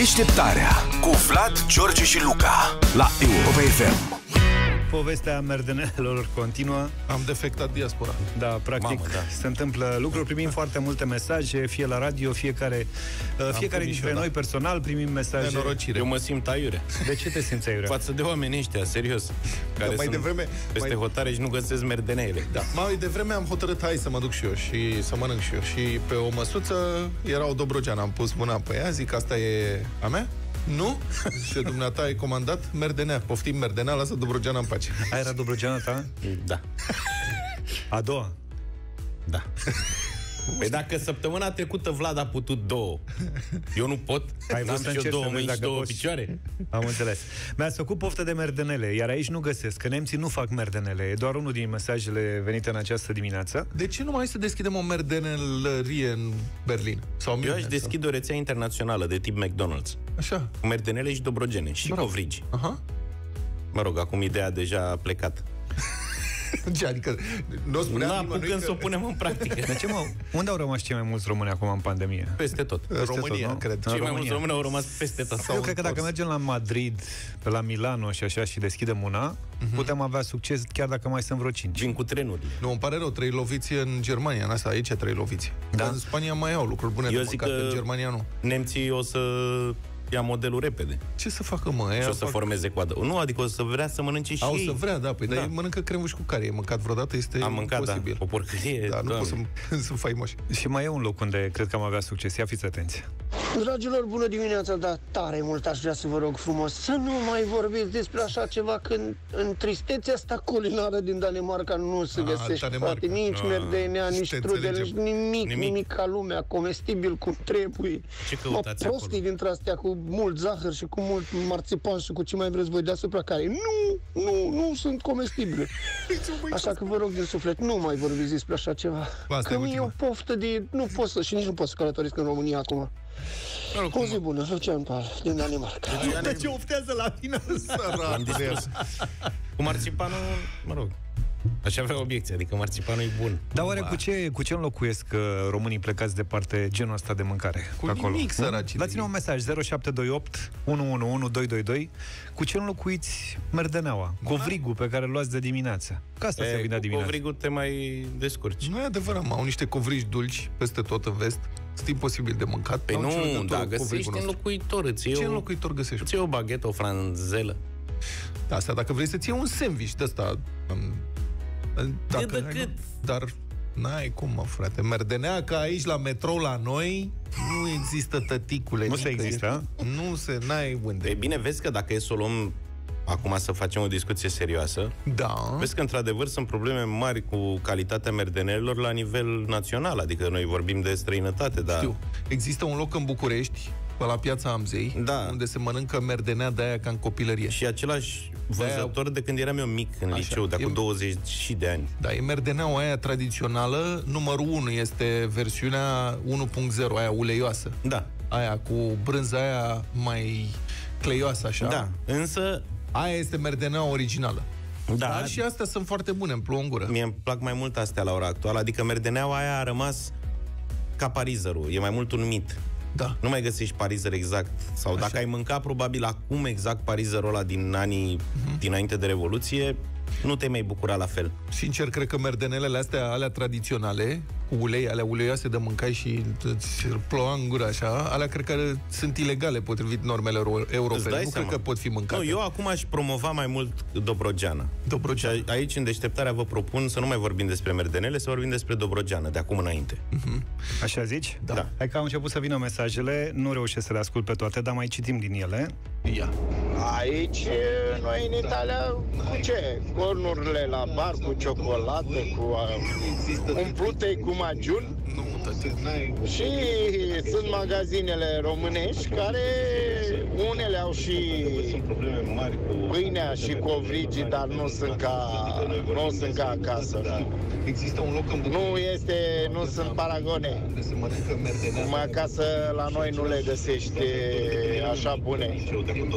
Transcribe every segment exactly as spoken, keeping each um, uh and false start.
Deșteptarea cu Vlad, George și Luca la Europa F M. Povestea merdenelelor continuă. Am defectat diaspora. Da, practic. Mamă, da. Se întâmplă lucruri, primim foarte multe mesaje, fie la radio, fiecare fiecare dintre noi da. personal primim mesaje. Nenorocire. Eu mă simt aiurea. De ce te simți aiurea? Față de oamenii ăștia, serios, care da, mai sunt devreme, peste mai... hotare și nu găsesc merdenele. Da. Mai devreme am hotărât, hai să mă duc și eu și să mănânc și eu. Și pe o măsuță era o dobrogeană, am pus mâna pe ea, zic, asta e a mea? Nu? Și dumneata ai comandat merdenea. Poftim merdenea, lasă Dobrogeana în pace. Aia era Dobrogeana ta? Da. A doua? Da. Păi dacă săptămâna trecută Vlad a putut două, eu nu pot? Ai vrut să încerci două să mâini și două poți... picioare? Am înțeles. Mi-ați făcut poftă de merdenele, iar aici nu găsesc, că nemții nu fac merdenele. E doar unul din mesajele venite în această dimineață. De ce nu mai să deschidem o merdenelărie în Berlin? Sau eu aș deschide sau... o rețea internațională de tip McDonald's. Așa. Cu merdenele și dobrogene și Bravo. covrigi. Aha. Mă rog, acum ideea deja a plecat. Ce, adică nu spunea nu apucăm că... să o punem în practică. De ce, mă? Unde au rămas cei mai mulți români acum în pandemie? Peste tot. Peste România, tot, cred. Cei mai România. mulți români au rămas peste tot. Eu cred că dacă mergem la Madrid, pe la Milano și așa și deschidem una, uh-huh. putem avea succes chiar dacă mai sunt vreo cinci. Vin cu trenuri. Nu, îmi pare rău, trei loviți în Germania, în asta aici trei loviți. Da? În Spania mai au lucruri bune Eu de mâncat, în Germania nu. Nemții o să ia modelul repede. Ce să facă, mă? Și o să fac... formeze coadă. Nu, adică o să vrea să mănânce și A, ei. O să vrea, da. Păi, da. Dar mănâncă cremuș cu care? E mâncat vreodată? Este Am mâncat, posibil. Da. O porcărie. Da, nu pot să, să faimoși. Și mai e un loc unde cred că am avea succes. Ia fiți atenți. Dragilor, bună dimineața, dar tare mult aș vrea să vă rog frumos să nu mai vorbiți despre așa ceva, când în tristețea asta culinară din Danemarca nu se găsește, frate, nici A, merdenea, nici strudel, nici nimic, nimic, nimic ca lumea, comestibil cum trebuie. Ce căutați acolo? Prostii dintre astea cu mult zahăr și cu mult marțipan și cu ce mai vreți voi deasupra, care nu, nu, nu sunt comestibile. Așa că vă rog din suflet, nu mai vorbiți despre așa ceva. Că mi-e o poftă de... Nu pot să... Și nici nu pot să călătoresc în România acum. O zi bună, Lucian Pal, din Danemarca. De ce oftează la tine, sărat? Cu marțipanul, mă rog, aș avea obiecție, adică marțipanul e bun. Dar oare cu ce, cu ce înlocuiesc uh, românii plecați departe genul ăsta de mâncare? Cu acolo? nimic, săraci. Dați-ne un mesaj, zero șapte doi opt unu unu unu doi doi doi. Cu ce înlocuiți merdeneaua? Covrigul pe care îl luați de dimineață. Că asta se vine dimineața. Covrigul te mai descurci. Nu e adevărat, mă, au niște covrigi dulci peste tot în vest. Sunt imposibil de mâncat. Păi nu, da, găsești înlocuitor. Ce înlocuitor găsești? Îți iei o baghetă, o franzelă. Da, asta dacă vrei să-ți iei un sandwich de ăsta. Cât de cât? Dar n-ai cum, mă, frate. Merdenea ca aici la metrou la noi nu există, tăticule. Nu se există? Nu se, n-ai unde. E bine, vezi că dacă e să o luăm acum să facem o discuție serioasă, da. Vezi că într-adevăr sunt probleme mari cu calitatea merdenelelor la nivel național, adică noi vorbim de străinătate, dar... Știu. Există un loc în București, pe la Piața Amzei, da. Unde se mănâncă merdenea de aia ca în copilărie. Și același vânzător de când eram eu mic în Așa, liceu, de acum e... douăzeci de ani. Da, e merdeneaua aia tradițională, numărul unu este versiunea unu punct zero, aia uleioasă. Da. Aia cu brânza aia mai cleioasă, așa. Da, însă... Aia este merdeneaua originală. Da. Dar și astea sunt foarte bune, îmi plouă în gură. Mie îmi plac mai mult astea la ora actuală, adică merdeneaua aia a rămas ca parizerul, e mai mult un mit. Da. Nu mai găsești parizer exact. Sau Așa. Dacă ai mâncat probabil acum exact parizerul ăla din anii uh-huh. dinainte de Revoluție, nu te mai bucura la fel. Sincer, cred că merdenelele astea, alea tradiționale, cu ulei, alea uleioase de mâncai și îți ploua în gură așa, alea cred că sunt ilegale potrivit normelor europene. Nu cred că pot fi mâncate. Nu, eu acum aș promova mai mult Dobrogeana. Dobrogeana. Și aici, în deșteptarea, vă propun să nu mai vorbim despre merdenele, să vorbim despre Dobrogeana, de acum înainte. Uh-huh. Așa zici? Da. da. Hai că au început să vină mesajele, nu reușesc să le ascult pe toate, dar mai citim din ele. Ia. Aici, noi în Italia, cu ce? Cornurile la bar, cu ciocolată, cu uh, umplute cu magiun. Și sunt magazinele românești care unele au și pâinea și covrigii, dar nu sunt ca, nu sunt ca acasă. Există un loc în Nu este, nu sunt paragone. Numai acasă la noi nu le găsești așa bune.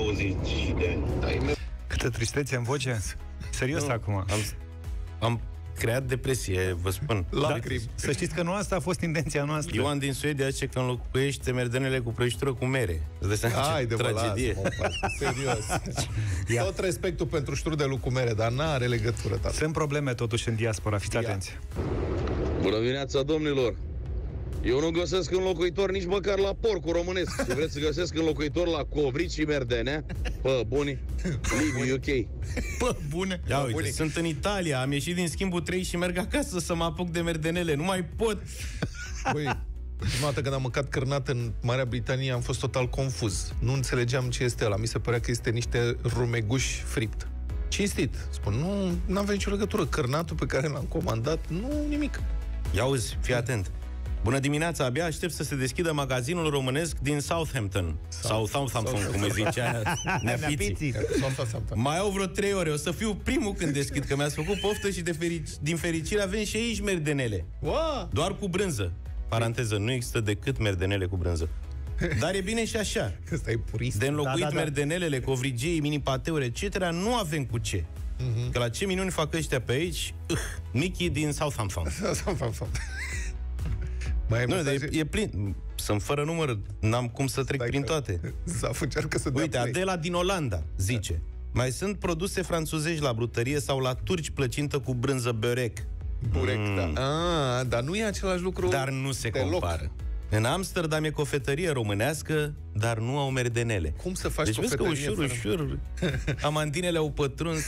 Câtă tristețe în voce. Serios nu, acum. Am, am creat depresie, vă spun. Da, să știți că nu asta a fost intenția noastră. Ioan din Suedia zice că înlocuiește merdenele cu prăjitură cu mere. Hai de tragedie. Las, serios. Tot respectul pentru ștrudelul cu mere, dar n-are legătură, tata. Sunt probleme totuși în diaspora, fiți atenți. Bună dimineața, domnilor! Eu nu găsesc înlocuitor nici măcar la porcul românesc. Și vreți să găsesc înlocuitor la covrici și merdenea? Pă, buni, Liviu, ok. Pă, bune. Ia uite, bune. Sunt în Italia, am ieșit din schimbul trei și merg acasă să mă apuc de merdenele. Nu mai pot. Băi, prima dată când am mâncat cărnat în Marea Britanie am fost total confuz. Nu înțelegeam ce este ăla. Mi se părea că este niște rumeguși fript. Cinstit. Spun, nu, n-am venit nicio legătură. Cărnatul pe care l-am comandat, nu, nimic. Ia auzi, fii atent. Bună dimineața, abia aștept să se deschidă magazinul românesc din Southampton. Sau Southampton, cum îi zicea Neapiții. Mai au vreo trei ore, o să fiu primul când deschid, că mi-ați făcut poftă și de ferici... din fericire avem și aici merdenele. Wow. Doar cu brânză. Paranteză, nu există decât merdenele cu brânză. Dar e bine și așa. Ăsta e purist. De înlocuit da, da, da. merdenelele, covrigei, mini-pateuri, et cetera, nu avem cu ce. Uh-huh. Că la ce minuni fac ăștia pe aici? Uh, Mickey din Southampton. Southampton. Mai nu, e, e plin. Sunt fără număr, n-am cum să trec Stai prin toate. Zaf încearcă să dea Uite, play. Adela din Olanda zice: da. Mai sunt produse franțuzești la brutărie sau la turci plăcintă cu brânză berec. Burec, mm. da. Ah, dar nu e același lucru. Dar nu se deloc. compară. În Amsterdam e cofetărie românească, dar nu au merdenele. Cum să faci deci cofetărie? Deci vezi că ușor, fără... ușor amandinele au pătruns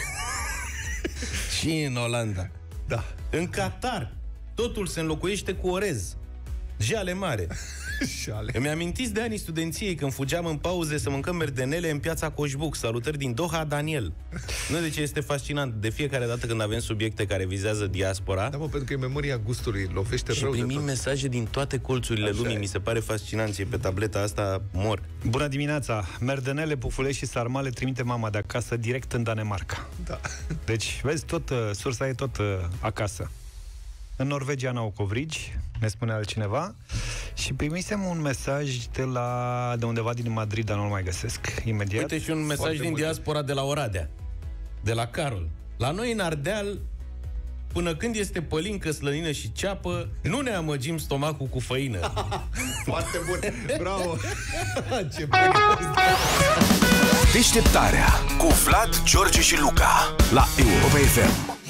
și în Olanda. Da. În Qatar totul se înlocuiește cu orez. Jale mare. Jale. Îmi amintiți de anii studenției când fugeam în pauze să mâncăm merdenele în piața Coșbuc. Salutări din Doha, Daniel. Nu, de ce este fascinant. De fiecare dată când avem subiecte care vizează diaspora, da, mă, pentru că e memoria gustului, lovește și rău primim de tot. mesaje din toate colțurile Așa lumii. e. Mi se pare fascinant. E pe tableta asta mor. Bună dimineața! Merdenele, pufulești și sarmale trimite mama de acasă direct în Danemarca. Da. Deci, vezi, tot, uh, sursa e tot uh, acasă. În Norvegia n-au covrigi, ne spune altcineva. Și primisem un mesaj de la de undeva din Madrid, dar nu-l mai găsesc imediat. Uite și un mesaj Foarte din multe. diaspora de la Oradea, de la Carol. La noi în Ardeal, până când este pălincă, slănină și ceapă, nu ne amăgim stomacul cu făină. Foarte bun. Bravo. Ce bun. Deșteptarea cu Vlad, George și Luca la Europa F M.